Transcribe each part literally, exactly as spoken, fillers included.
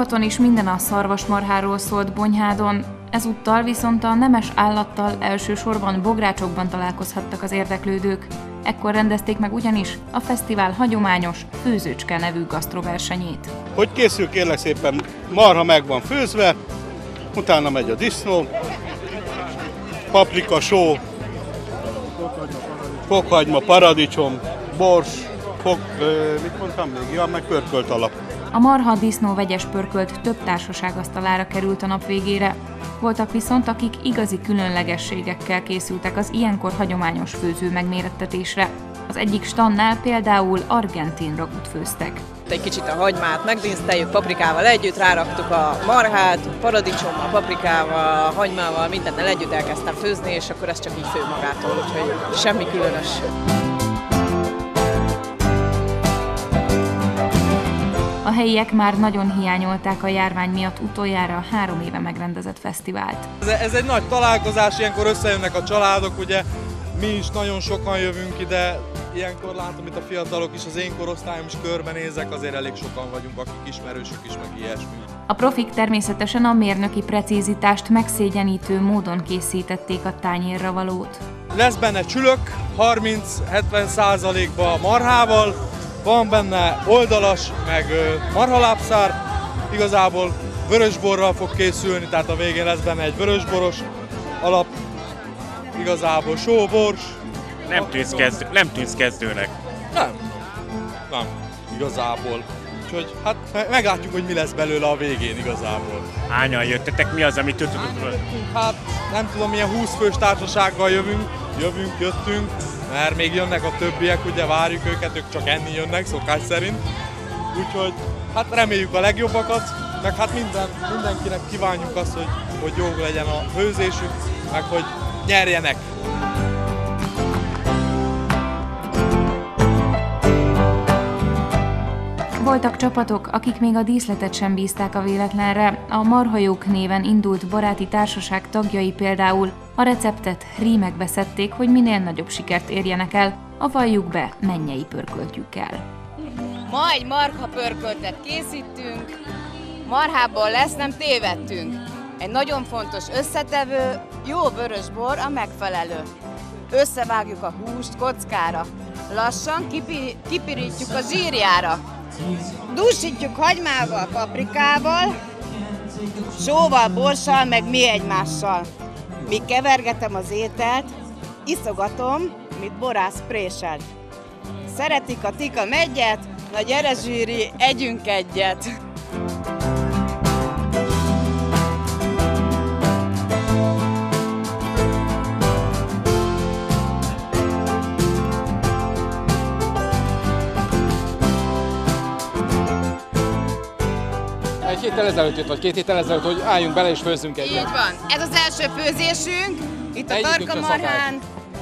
Szombaton is minden a szarvasmarháról szólt Bonyhádon, ezúttal viszont a nemes állattal elsősorban bográcsokban találkozhattak az érdeklődők. Ekkor rendezték meg ugyanis a fesztivál hagyományos Főzőcske nevű gasztroversenyét. Hogy készül, kérlek szépen, marha meg van főzve, utána megy a disznó, paprika, só, fokhagyma, paradicsom, bors, fok, ö, mit mondtam még? Ja, meg pörkölt alap. A marha disznó vegyes pörkölt több társaság asztalára került a nap végére. Voltak viszont, akik igazi különlegességekkel készültek az ilyenkor hagyományos főző megmérettetésre. Az egyik standnál például argentin ragút főztek. Egy kicsit a hagymát megdíszteljük paprikával együtt, ráraktuk a marhát, paradicsommal, paprikával, a hagymával, mindennel együtt elkezdtem főzni, és akkor ez csak így fő magától, úgyhogy semmi különös. A helyiek már nagyon hiányolták a járvány miatt utoljára három éve megrendezett fesztivált. Ez, ez egy nagy találkozás, ilyenkor összejönnek a családok, ugye mi is nagyon sokan jövünk ide, ilyenkor látom itt a fiatalok is, az én korosztályom is körbenézek, azért elég sokan vagyunk, akik ismerősök is, meg ilyesmi. A profik természetesen a mérnöki precízitást megszégyenítő módon készítették a tányérra valót. Lesz benne csülök, harminc-hetven százalékban marhával, van benne oldalas, meg marhalábszár, igazából vörösborral fog készülni, tehát a végén lesz benne egy vörösboros alap, igazából só, bors. Nem tűnsz, kezdő, nem tűnsz kezdőnek. Nem, nem, igazából. Úgyhogy hát meglátjuk, hogy mi lesz belőle a végén igazából. Hányan jöttetek? Mi az, amit tudod? Hát nem tudom, milyen húsz fős társasággal jövünk, jövünk, jöttünk, mert még jönnek a többiek, ugye várjuk őket, ők csak enni jönnek, szokás szerint. Úgyhogy hát reméljük a legjobbakat, meg hát minden, mindenkinek kívánjuk azt, hogy, hogy jó legyen a főzésük, meg hogy nyerjenek. Voltak csapatok, akik még a díszletet sem bízták a véletlenre. A Marhajók néven indult baráti társaság tagjai például a receptet rímekbe szedték, hogy minél nagyobb sikert érjenek el, a valljuk be mennyei pörköltjükkel. Ma egy marha pörköltet készítünk, marhából lesz, nem tévedtünk. Egy nagyon fontos összetevő, jó vörösbor a megfelelő. Összevágjuk a húst kockára, lassan kipi, kipirítjuk a zsírjára. Dúsítjuk hagymával, paprikával, sóval, borssal, meg mi egymással. Míg kevergetem az ételt, iszogatom, mint borász préselt. Szeretik a tika meggyet, na gyere zsíri, együnk egyet! Egy héttel ezelőtt jött, vagy két héttel ezelőtt, hogy álljunk bele és főzzünk egyet. Így van. Ez az első főzésünk, itt a Tarka-marhán.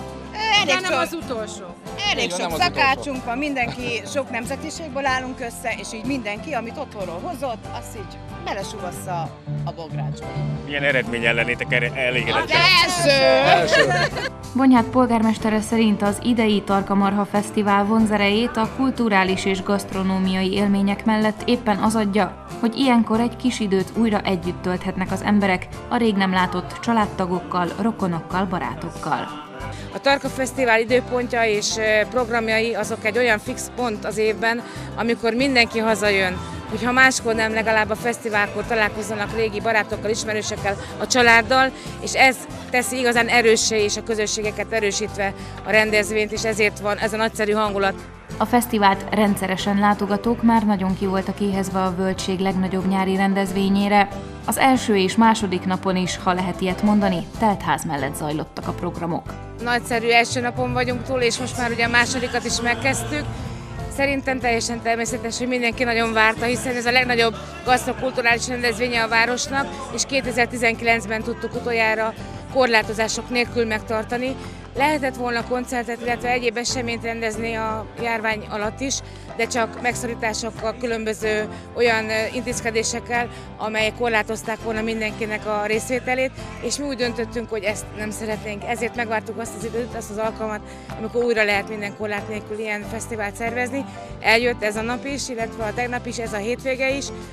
Elég nem az utolsó. Elég sok szakácsunk van, mindenki, sok nemzetiségből állunk össze, és így mindenki, amit otthonról hozott, azt így belesúvassza a bográcsba. Milyen eredmény ellenétek elégedettek? Első! Első! Bonyhád polgármestere szerint az idei Tarka-marha fesztivál vonzerejét a kulturális és gasztronómiai élmények mellett éppen az adja, hogy ilyenkor egy kis időt újra együtt tölthetnek az emberek a rég nem látott családtagokkal, rokonokkal, barátokkal. A Tarka Fesztivál időpontja és programjai azok egy olyan fix pont az évben, amikor mindenki hazajön, hogyha máskor nem, legalább a fesztiválkor találkozzanak régi barátokkal, ismerősökkel, a családdal, és ez teszi igazán erőssé és a közösségeket erősítve a rendezvényt, és ezért van ez a nagyszerű hangulat. A fesztivált rendszeresen látogatók már nagyon ki voltak éhezve a völgység legnagyobb nyári rendezvényére. Az első és második napon is, ha lehet ilyet mondani, teltház mellett zajlottak a programok. Nagyszerű első napon vagyunk túl, és most már ugye a másodikat is megkezdtük. Szerintem teljesen természetes, hogy mindenki nagyon várta, hiszen ez a legnagyobb gasztrokulturális rendezvénye a városnak, és kétezer-tizenkilencben tudtuk utoljára korlátozások nélkül megtartani. Lehetett volna koncertet, illetve egyéb eseményt rendezni a járvány alatt is, de csak megszorításokkal, különböző olyan intézkedésekkel, amelyek korlátozták volna mindenkinek a részvételét, és mi úgy döntöttünk, hogy ezt nem szeretnénk. Ezért megvártuk azt az időt, azt az alkalmat, amikor újra lehet minden korlát nélkül ilyen fesztivált szervezni. Eljött ez a nap is, illetve a tegnap is, ez a hétvége is.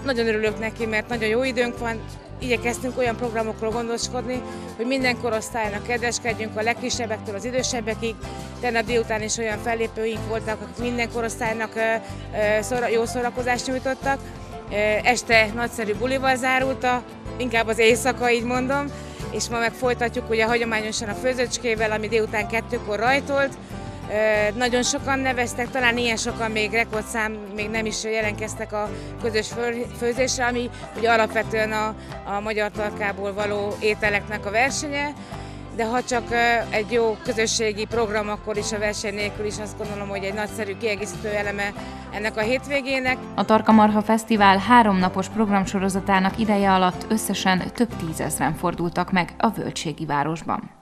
nagyon örülök neki, mert nagyon jó időnk van, igyekeztünk olyan programokról gondoskodni, hogy minden korosztálynak kedveskedjünk, a legkisebbektől az idősebbekig. Tegnap délután is olyan fellépőink voltak, akik minden korosztálynak jó szórakozást nyújtottak. Este nagyszerű bulival zárult, a, inkább az éjszaka, így mondom, és ma meg folytatjuk ugye hagyományosan a főzőcskével, ami délután kettőkor rajtolt. Nagyon sokan neveztek, talán ilyen sokan, még rekordszám még nem is jelentkeztek a közös főzésre, ami ugye alapvetően a, a magyar tarkából való ételeknek a versenye, de ha csak egy jó közösségi program, akkor is a verseny nélkül is azt gondolom, hogy egy nagyszerű kiegészítő eleme ennek a hétvégének. A Tarka-marha Fesztivál háromnapos programsorozatának ideje alatt összesen több tízezren fordultak meg a Völgységi városban.